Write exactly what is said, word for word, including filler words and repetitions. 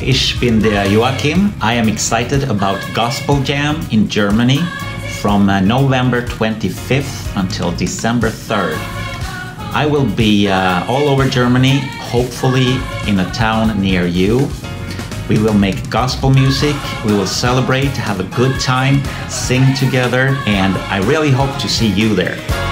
Ich bin der Joakim. I am excited about Gospel Jam in Germany from uh, November twenty-fifth until December third. I will be uh, all over Germany, hopefully in a town near you. We will make gospel music, we will celebrate, have a good time, sing together, and I really hope to see you there.